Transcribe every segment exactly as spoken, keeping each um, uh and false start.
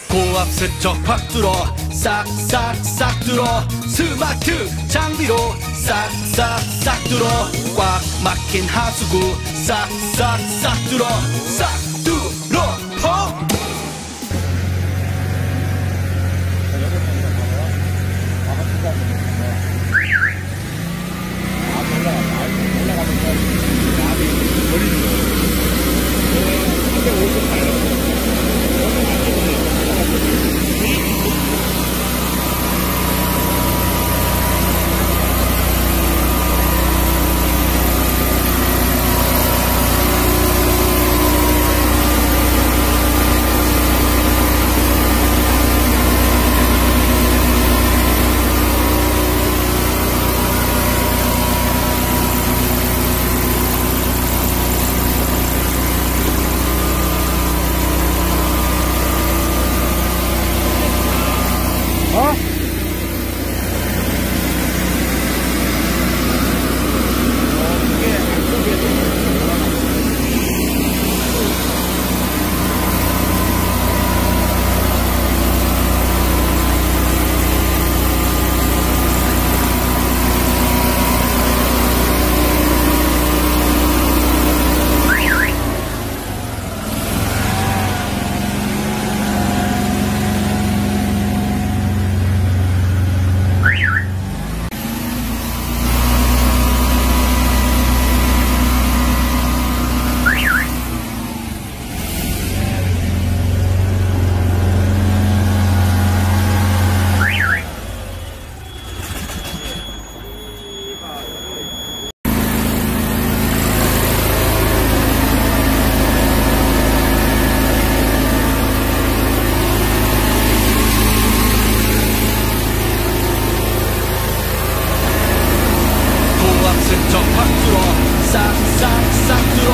고압 세척 팍 뚫어 싹싹싹 뚫어 스마트 장비로 싹싹싹 뚫어 꽉 막힌 하수구 싹싹싹 뚫어 싹 뚫어 펑. 싹싹싹 뚫어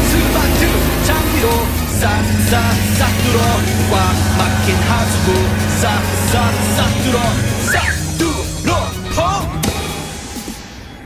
스마트 장비로 싹싹싹 뚫어 꽉 막힌 하수구 싹싹싹 뚫어